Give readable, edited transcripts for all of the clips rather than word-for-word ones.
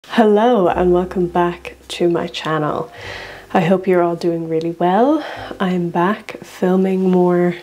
Hello and welcome back to my channel. I hope you're all doing really well. I'm back filming more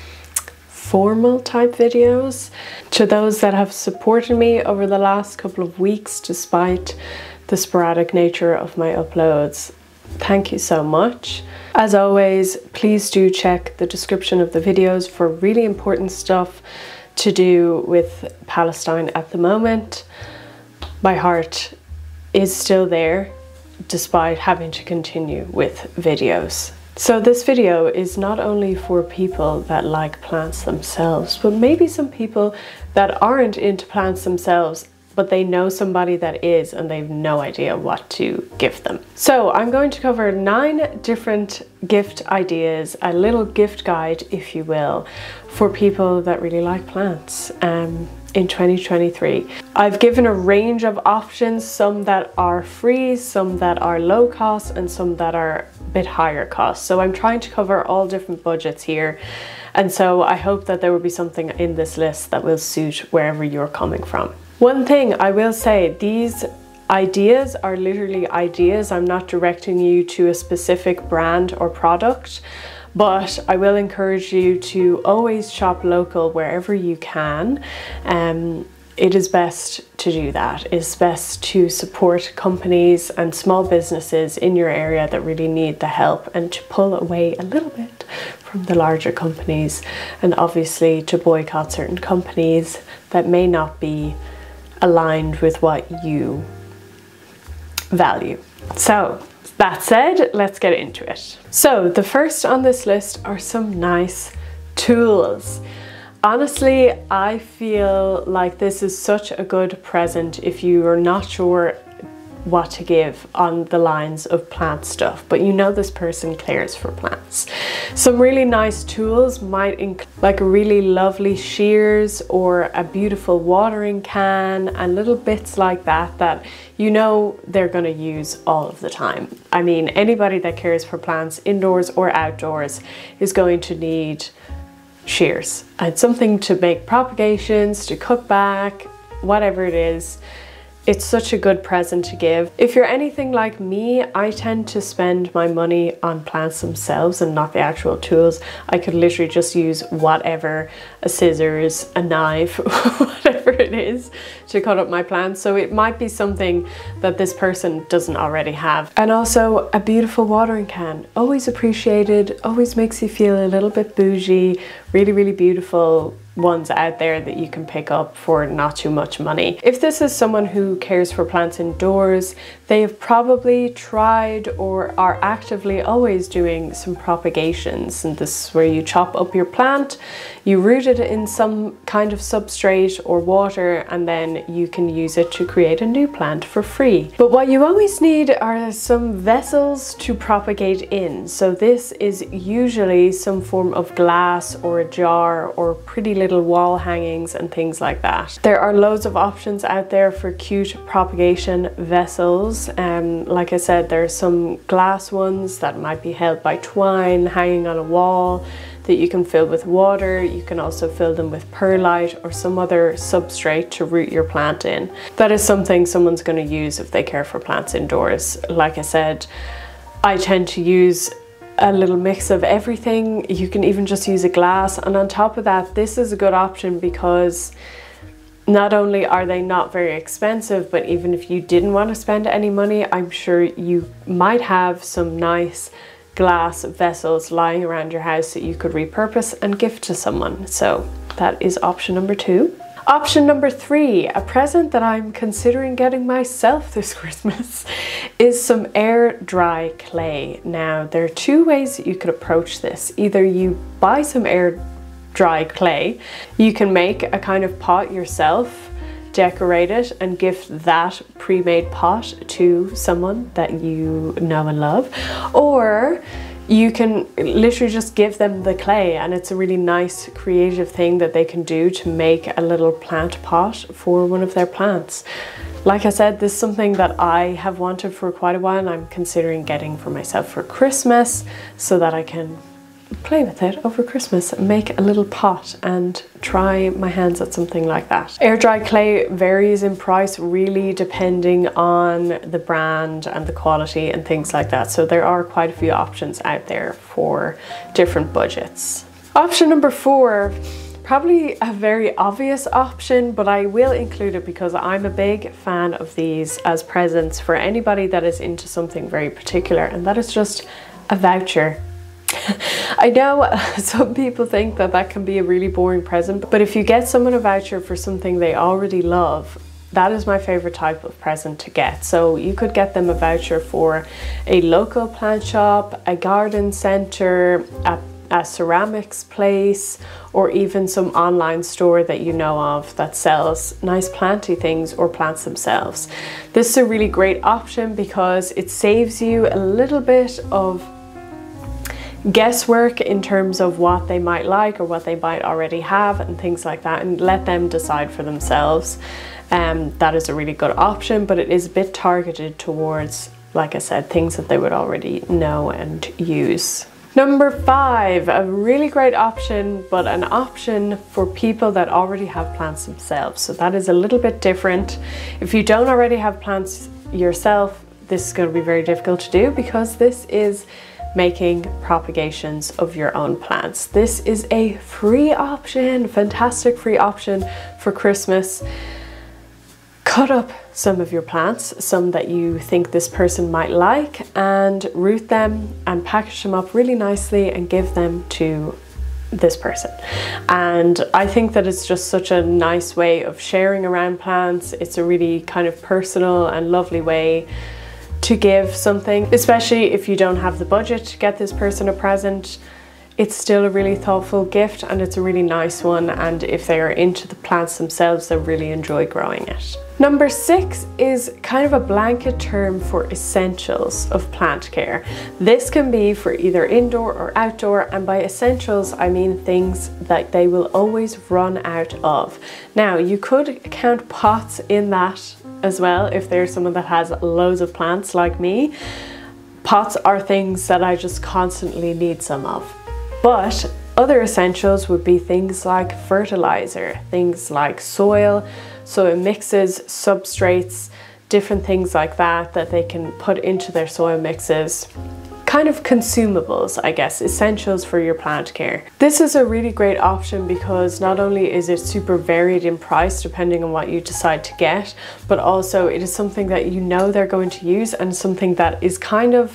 formal type videos. To those that have supported me over the last couple of weeks despite the sporadic nature of my uploads, thank you so much. As always, please do check the description of the videos for really important stuff to do with Palestine at the moment. My heart is still there despite having to continue with videos. So this video is not only for people that like plants themselves, but maybe some people that aren't into plants themselves, but they know somebody that is and they've no idea what to give them. So I'm going to cover 9 different gift ideas, a little gift guide, if you will, for people that really like plants in 2023. I've given a range of options, some that are free, some that are low cost, and some that are a bit higher cost. So I'm trying to cover all different budgets here. And so I hope that there will be something in this list that will suit wherever you're coming from. One thing I will say, these ideas are literally ideas. I'm not directing you to a specific brand or product, but I will encourage you to always shop local wherever you can. It is best to do that. It's best to support companies and small businesses in your area that really need the help, and to pull away a little bit from the larger companies, and obviously to boycott certain companies that may not be aligned with what you value. So that said, let's get into it. So the first on this list are some nice tools. Honestly, I feel like this is such a good present if you are not sure what to give on the lines of plant stuff, but you know this person cares for plants. Some really nice tools might include like a really lovely shears or a beautiful watering can and little bits like that that you know they're going to use all of the time. I mean, anybody that cares for plants indoors or outdoors is going to need shears and something to make propagations, to cut back, whatever it is. It's such a good present to give. If you're anything like me, I tend to spend my money on plants themselves and not the actual tools. I could literally just use whatever, a scissors, a knife, whatever it is to cut up my plants. So it might be something that this person doesn't already have. And also a beautiful watering can, always appreciated, always makes you feel a little bit bougie, really, really beautiful ones out there that you can pick up for not too much money. If this is someone who cares for plants indoors, they have probably tried or are actively always doing some propagations, and this is where you chop up your plant, you root it in some kind of substrate or water, and then you can use it to create a new plant for free. But what you always need are some vessels to propagate in. So this is usually some form of glass or a jar or pretty little wall hangings and things like that. There are loads of options out there for cute propagation vessels. Like I said, there are some glass ones that might be held by twine hanging on a wall that you can fill with water. You can also fill them with perlite or some other substrate to root your plant in. That is something someone's going to use if they care for plants indoors. Like I said, I tend to use a little mix of everything. You can even just use a glass, and on top of that, this is a good option because not only are they not very expensive, but even if you didn't want to spend any money, I'm sure you might have some nice glass vessels lying around your house that you could repurpose and gift to someone. So that is option number 2. Option number 3, a present that I'm considering getting myself this Christmas, is some air dry clay. Now, there are 2 ways that you could approach this. Either you buy some air dry clay, you can make a kind of pot yourself, decorate it and gift that pre-made pot to someone that you know and love, or you can literally just give them the clay, and it's a really nice creative thing that they can do to make a little plant pot for one of their plants. Like I said, this is something that I have wanted for quite a while, and I'm considering getting for myself for Christmas so that I can play with it over Christmas, make a little pot and try my hands at something like that. Air dry clay varies in price really depending on the brand and the quality and things like that. So there are quite a few options out there for different budgets. Option number 4, probably a very obvious option, but I will include it because I'm a big fan of these as presents for anybody that is into something very particular, and that is just a voucher. I know some people think that that can be a really boring present, but if you get someone a voucher for something they already love, that is my favorite type of present to get. So you could get them a voucher for a local plant shop, a garden centre, a ceramics place, or even some online store that you know of that sells nice planty things or plants themselves. This is a really great option because it saves you a little bit of guesswork in terms of what they might like or what they might already have and things like that, and let them decide for themselves. That is a really good option, but it is a bit targeted towards, like I said, things that they would already know and use. Number 5, a really great option, but an option for people that already have plants themselves. So that is a little bit different. If you don't already have plants yourself, this is going to be very difficult to do because this is making propagations of your own plants. This is a free option, fantastic free option for Christmas. Cut up some of your plants, some that you think this person might like, and root them and package them up really nicely and give them to this person. And I think that it's just such a nice way of sharing around plants. It's a really kind of personal and lovely way to give something, especially if you don't have the budget to get this person a present. It's still a really thoughtful gift and it's a really nice one, and if they are into the plants themselves, they really enjoy growing it. Number 6 is kind of a blanket term for essentials of plant care. This can be for either indoor or outdoor, and by essentials I mean things that they will always run out of. Now you could count pots in that as well if there's someone that has loads of plants like me. Pots are things that I just constantly need some of. But other essentials would be things like fertilizer, things like soil mixes, substrates, different things like that that they can put into their soil mixes. Kind of consumables, I guess, essentials for your plant care. This is a really great option because not only is it super varied in price depending on what you decide to get, but also it is something that you know they're going to use, and something that is kind of,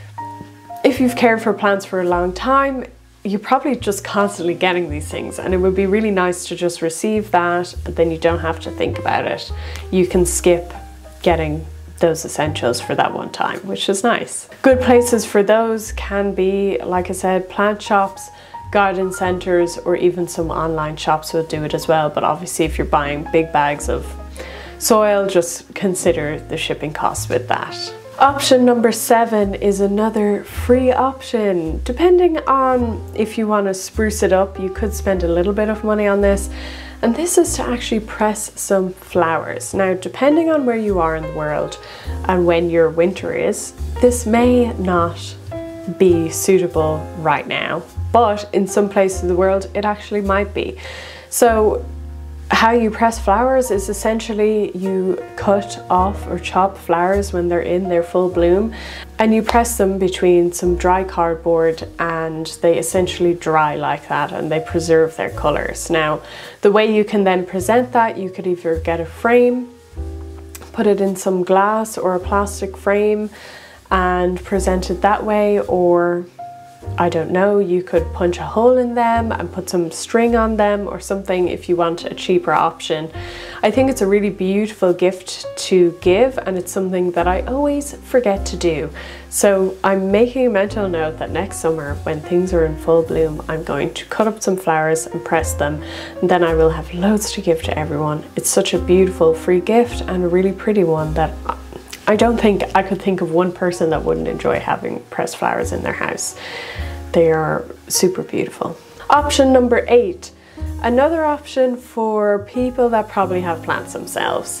if you've cared for plants for a long time, you're probably just constantly getting these things, and it would be really nice to just receive that, and then you don't have to think about it. You can skip getting those essentials for that one time, which is nice. Good places for those can be, like I said, plant shops, garden centers, or even some online shops will do it as well. But obviously if you're buying big bags of soil, just consider the shipping costs with that. Option number 7 is another free option. Depending on if you want to spruce it up, you could spend a little bit of money on this. And this is to actually press some flowers. Now, depending on where you are in the world and when your winter is, this may not be suitable right now, but in some places of the world, it actually might be. So how you press flowers is essentially you cut off or chop flowers when they're in their full bloom, and you press them between some dry cardboard, and they essentially dry like that and they preserve their colors. Now, the way you can then present that, you could either get a frame, put it in some glass or a plastic frame and present it that way, or I don't know, you could punch a hole in them and put some string on them or something if you want a cheaper option. I think it's a really beautiful gift to give, and it's something that I always forget to do. So I'm making a mental note that next summer, when things are in full bloom, I'm going to cut up some flowers and press them, and then I will have loads to give to everyone. It's such a beautiful free gift and a really pretty one that I don't think I could think of one person that wouldn't enjoy having pressed flowers in their house. They are super beautiful. Option number 8, another option for people that probably have plants themselves.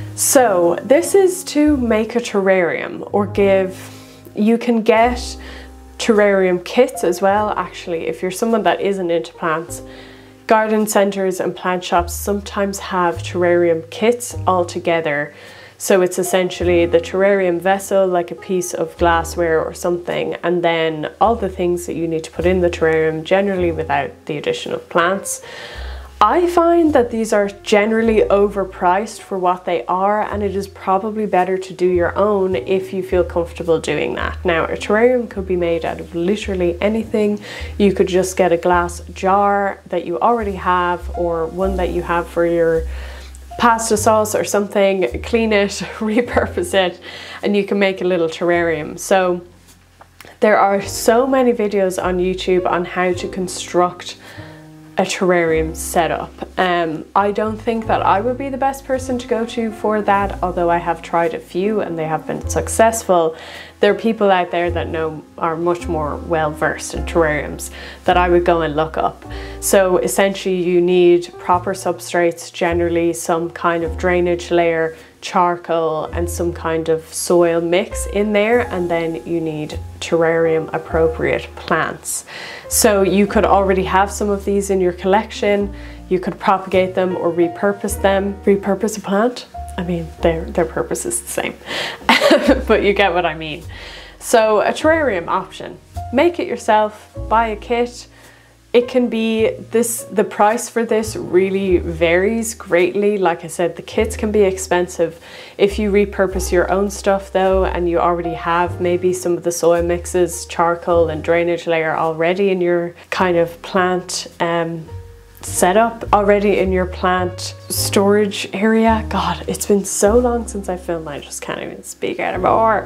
So this is to make a terrarium, or you can get terrarium kits as well. Actually, if you're someone that isn't into plants, garden centers and plant shops sometimes have terrarium kits all together. So it's essentially the terrarium vessel, like a piece of glassware or something, and then all the things that you need to put in the terrarium, generally without the addition of plants. I find that these are generally overpriced for what they are, and it is probably better to do your own if you feel comfortable doing that. Now, a terrarium could be made out of literally anything. You could just get a glass jar that you already have, or one that you have for your pasta sauce or something, clean it, repurpose it, and you can make a little terrarium. So there are so many videos on YouTube on how to construct a terrarium setup. I don't think that I would be the best person to go to for that, although I have tried a few and they have been successful. There are people out there that are much more well versed in terrariums that I would go and look up. So essentially you need proper substrates, generally some kind of drainage layer, charcoal and some kind of soil mix in there, and then you need terrarium appropriate plants. So you could already have some of these in your collection. You could propagate them or repurpose them. Repurpose a plant? I mean, their purpose is the same, but you get what I mean. So a terrarium option, make it yourself, buy a kit. It can be the price for this really varies greatly. Like I said, the kits can be expensive. If you repurpose your own stuff though, and you already have maybe some of the soil mixes, charcoal and drainage layer already in your kind of plant setup, already in your plant storage area. God, it's been so long since I filmed, I just can't even speak anymore.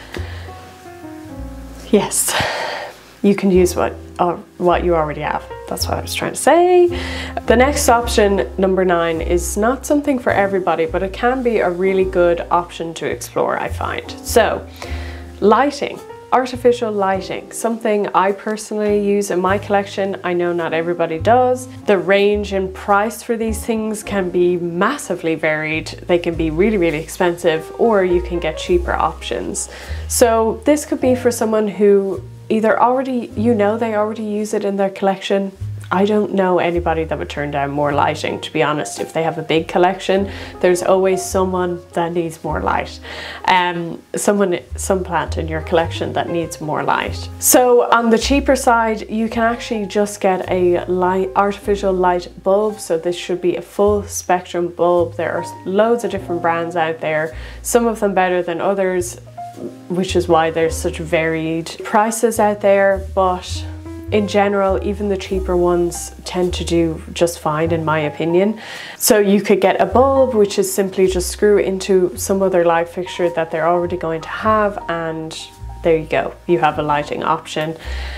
Yes, you can use what you already have. That's what I was trying to say. The next option, number 9, is not something for everybody, but it can be a really good option to explore, I find. So, lighting. Artificial lighting, something I personally use in my collection. I know not everybody does. The range and price for these things can be massively varied. They can be really, really expensive, or you can get cheaper options. So this could be for someone who either they already use it in their collection. I don't know anybody that would turn down more lighting, to be honest. If they have a big collection, there's always someone that needs more light. Some plant in your collection that needs more light. So on the cheaper side, you can actually just get a artificial light bulb. So this should be a full spectrum bulb. There are loads of different brands out there, some of them better than others, which is why there's such varied prices out there. But in general, even the cheaper ones tend to do just fine, in my opinion. So you could get a bulb, which is simply just screw into some other light fixture that they're already going to have, and there you go, you have a lighting option.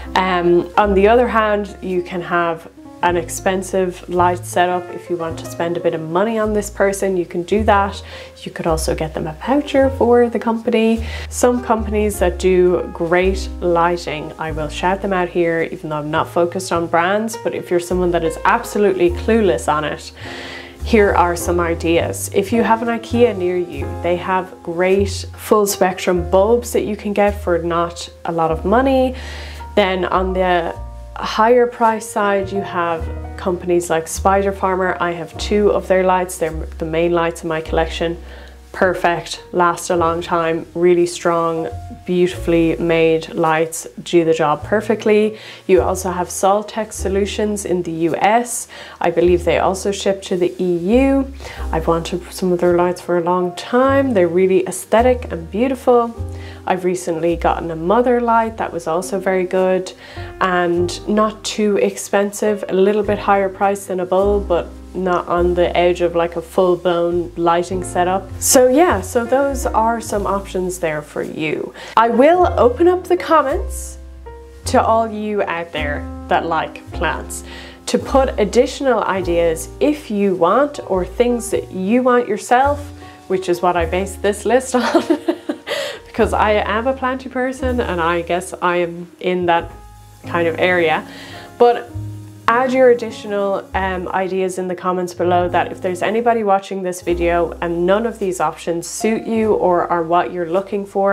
On the other hand, you can have an expensive light setup. If you want to spend a bit of money on this person, you can do that. You could also get them a voucher for the company. Some companies that do great lighting, I will shout them out here, even though I'm not focused on brands, but if you're someone that is absolutely clueless on it, here are some ideas. If you have an IKEA near you, they have great full spectrum bulbs that you can get for not a lot of money. Then on the higher price side, you have companies like Spider Farmer. I have 2 of their lights. They're the main lights in my collection. Perfect, last a long time, really strong, beautifully made lights, do the job perfectly. You also have Soltech Solutions in the US. I believe they also ship to the EU. I've wanted some of their lights for a long time. They're really aesthetic and beautiful. I've recently gotten a Mother light that was also very good and not too expensive, a little bit higher price than a bulb, but not on the edge of like a full-blown lighting setup. So yeah, so those are some options there for you. I will open up the comments to all you out there that like plants to put additional ideas if you want, or things that you want yourself, which is what I based this list on. Because I am a planty person and I guess I am in that kind of area. But add your additional ideas in the comments below, that if there's anybody watching this video and none of these options suit you or are what you're looking for,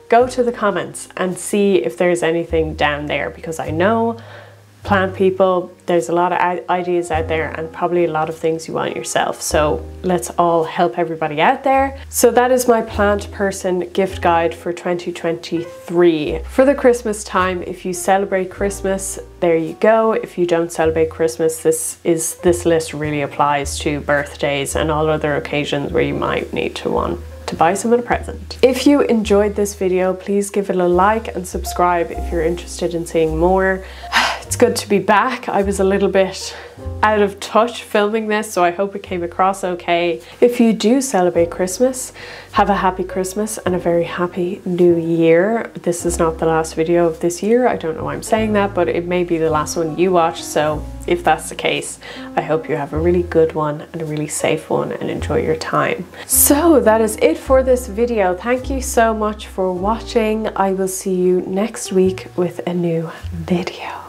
go to the comments and see if there's anything down there, because I know plant people, there's a lot of ideas out there and probably a lot of things you want yourself. So let's all help everybody out there. So that is my plant person gift guide for 2023. For the Christmas time, if you celebrate Christmas, there you go. If you don't celebrate Christmas, this list really applies to birthdays and all other occasions where you might need to want to buy someone a present. If you enjoyed this video, please give it a like and subscribe if you're interested in seeing more. It's good to be back. I was a little bit out of touch filming this, so I hope it came across okay. If you do celebrate Christmas, have a happy Christmas and a very happy new year. This is not the last video of this year. I don't know why I'm saying that, but it may be the last one you watch. So if that's the case, I hope you have a really good one and a really safe one and enjoy your time. So that is it for this video. Thank you so much for watching. I will see you next week with a new video.